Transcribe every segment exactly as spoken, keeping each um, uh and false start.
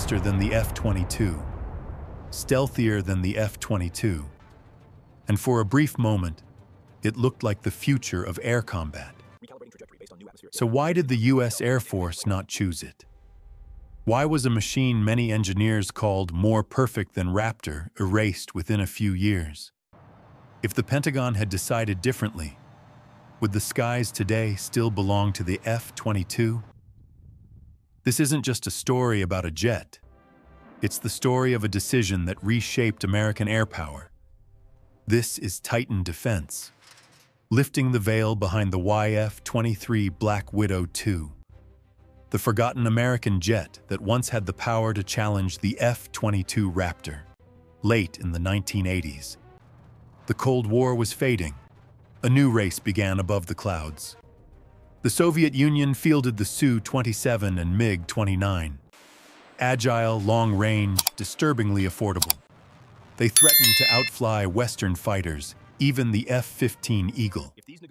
faster than the F twenty-two, stealthier than the F twenty-two, and for a brief moment, it looked like the future of air combat. So why did the U S Air Force not choose it? Why was a machine many engineers called more perfect than Raptor erased within a few years? If the Pentagon had decided differently, would the skies today still belong to the F twenty-two? This isn't just a story about a jet. It's the story of a decision that reshaped American air power. This is Titan Defense, lifting the veil behind the Y F twenty-three Black Widow two, the forgotten American jet that once had the power to challenge the F twenty-two Raptor, late in the nineteen eighties. The Cold War was fading. A new race began above the clouds. The Soviet Union fielded the S U twenty-seven and MiG twenty-nine. Agile, long-range, disturbingly affordable. They threatened to outfly Western fighters, even the F fifteen Eagle.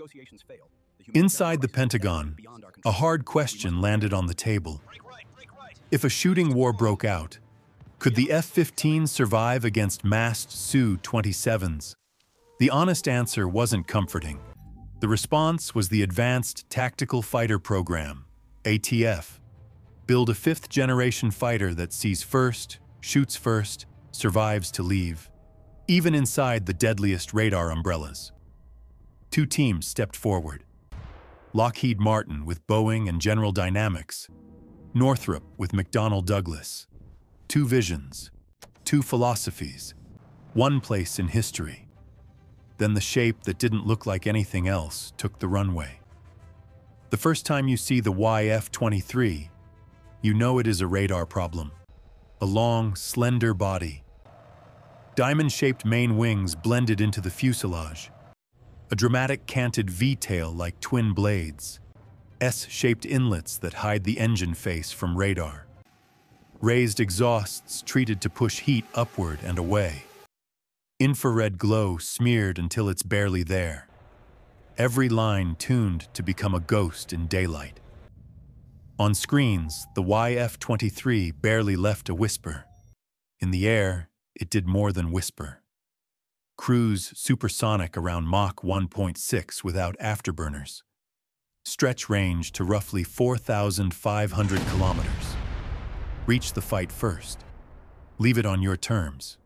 Inside the Pentagon, a hard question landed on the table. If a shooting war broke out, could the F fifteen survive against massed S U twenty-sevens? The honest answer wasn't comforting. The response was the Advanced Tactical Fighter Program, A T F. Build a fifth-generation fighter that sees first, shoots first, survives to leave, even inside the deadliest radar umbrellas. Two teams stepped forward. Lockheed Martin with Boeing and General Dynamics, Northrop with McDonnell Douglas. Two visions, two philosophies, one place in history. Then the shape that didn't look like anything else took the runway. The first time you see the Y F twenty-three, you know it is a radar problem. A long, slender body. Diamond-shaped main wings blended into the fuselage. A dramatic canted V-tail like twin blades. S-shaped inlets that hide the engine face from radar. Raised exhausts treated to push heat upward and away. Infrared glow smeared until it's barely there. Every line tuned to become a ghost in daylight. On screens, the Y F twenty-three barely left a whisper. In the air, it did more than whisper. Cruise supersonic around Mach one point six without afterburners. Stretch range to roughly four thousand five hundred kilometers. Reach the fight first. Leave it on your terms.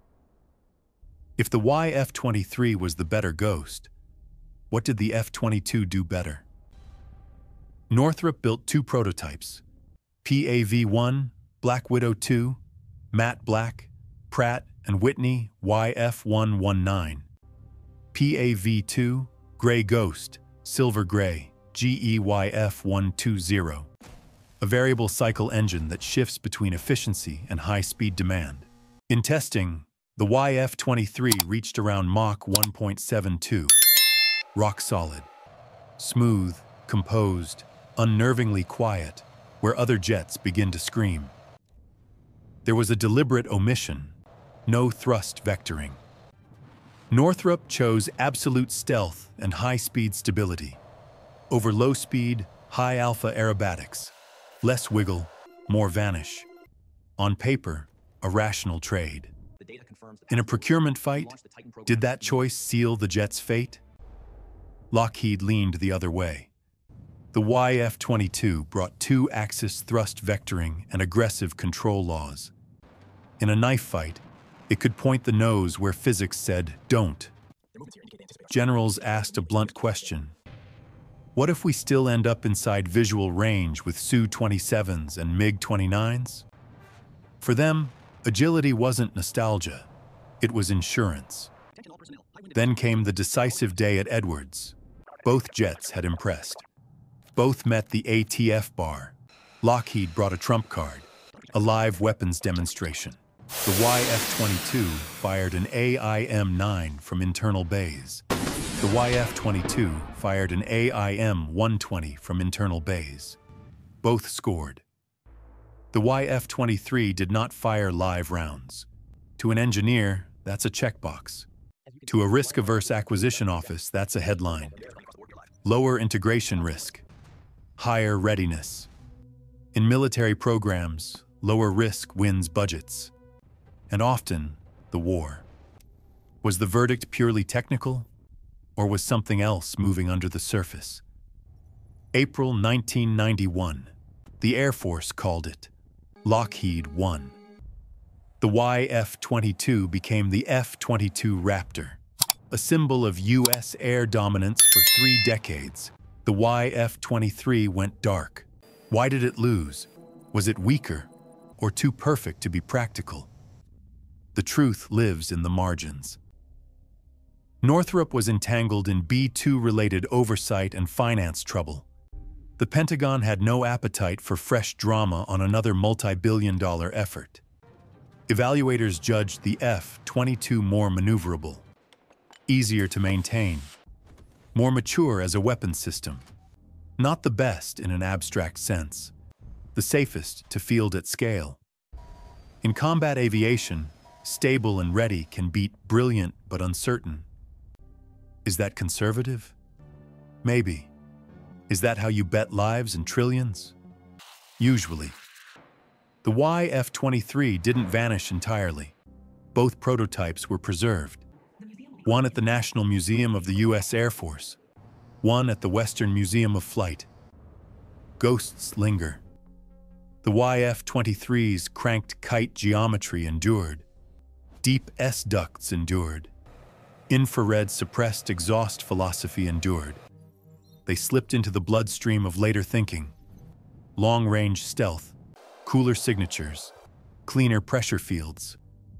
If the Y F twenty-three was the better ghost, what did the F twenty-two do better? Northrop built two prototypes, P A V one, Black Widow two, matte black, Pratt and Whitney Y F one nineteen. P A V two, Gray Ghost, Silver Gray, G E Y F one twenty. A variable cycle engine that shifts between efficiency and high-speed demand. In testing, the Y F twenty-three reached around Mach one point seven two. Rock solid. Smooth, composed, unnervingly quiet, where other jets begin to scream. There was a deliberate omission, no thrust vectoring. Northrop chose absolute stealth and high-speed stability, over low-speed, high-alpha aerobatics, less wiggle, more vanish. On paper, a rational trade. In a procurement fight, did that choice seal the jet's fate? Lockheed leaned the other way. The Y F twenty-two brought two-axis thrust vectoring and aggressive control laws. In a knife fight, it could point the nose where physics said, don't. Generals asked a blunt question. What if we still end up inside visual range with S U twenty-sevens and MiG twenty-nines? For them, agility wasn't nostalgia. It was insurance. Then came the decisive day at Edwards. Both jets had impressed. Both met the A T F bar. Lockheed brought a trump card, a live weapons demonstration. The Y F twenty-two fired an A I M nine from internal bays. The Y F twenty-two fired an A I M one twenty from internal bays. Both scored. The Y F twenty-three did not fire live rounds. To an engineer, that's a checkbox. To a risk-averse acquisition office, that's a headline. Lower integration risk. Higher readiness. In military programs, lower risk wins budgets, and often the war. Was the verdict purely technical, or was something else moving under the surface? April nineteen ninety-one, the Air Force called it Lockheed won. The Y F twenty-two became the F twenty-two Raptor, a symbol of U S air dominance for three decades. The Y F twenty-three went dark. Why did it lose? Was it weaker, or too perfect to be practical? The truth lives in the margins. Northrop was entangled in B two-related oversight and finance trouble. The Pentagon had no appetite for fresh drama on another multi-billion dollar effort. Evaluators judged the F twenty-two more maneuverable, easier to maintain, more mature as a weapon system. Not the best in an abstract sense, the safest to field at scale. In combat aviation, stable and ready can beat brilliant but uncertain. Is that conservative? Maybe. Is that how you bet lives and trillions? Usually. The Y F twenty-three didn't vanish entirely. Both prototypes were preserved. One at the National Museum of the U S Air Force, one at the Western Museum of Flight. Ghosts linger. The Y F twenty-three's cranked-kite geometry endured. Deep S-ducts endured. Infrared suppressed exhaust philosophy endured. They slipped into the bloodstream of later thinking. Long-range stealth, cooler signatures, cleaner pressure fields.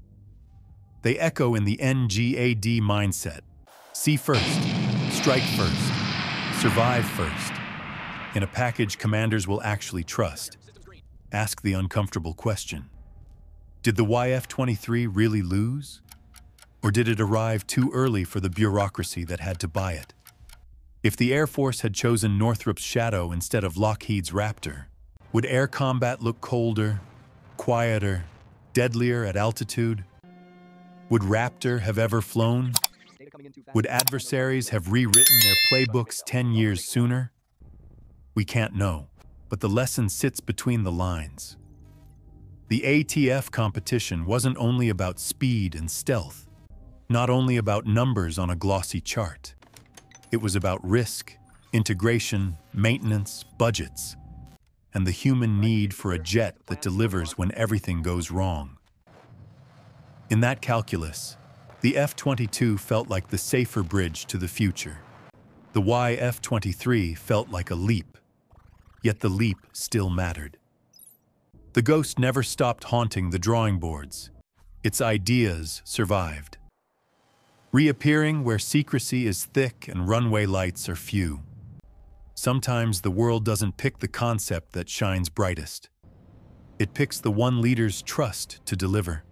They echo in the N G A D mindset. See first, strike first, survive first. In a package commanders will actually trust. Ask the uncomfortable question. Did the Y F twenty-three really lose? Or did it arrive too early for the bureaucracy that had to buy it? If the Air Force had chosen Northrop's Shadow instead of Lockheed's Raptor, would air combat look colder, quieter, deadlier at altitude? Would Raptor have ever flown? Would adversaries have rewritten their playbooks ten years sooner? We can't know, but the lesson sits between the lines. The A T F competition wasn't only about speed and stealth, not only about numbers on a glossy chart. It was about risk, integration, maintenance, budgets, and the human need for a jet that delivers when everything goes wrong. In that calculus, the F twenty-two felt like the safer bridge to the future. The Y F twenty-three felt like a leap, yet the leap still mattered. The ghost never stopped haunting the drawing boards. Its ideas survived, reappearing where secrecy is thick and runway lights are few. Sometimes the world doesn't pick the concept that shines brightest. It picks the one leader's trust to deliver.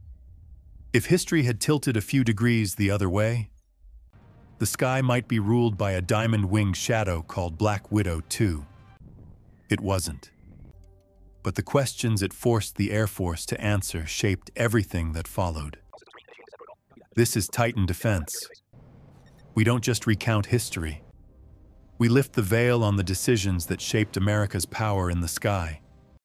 If history had tilted a few degrees the other way, the sky might be ruled by a diamond-winged shadow called Black Widow two. It wasn't. But the questions it forced the Air Force to answer shaped everything that followed. This is Titan Defense. We don't just recount history. We lift the veil on the decisions that shaped America's power in the sky.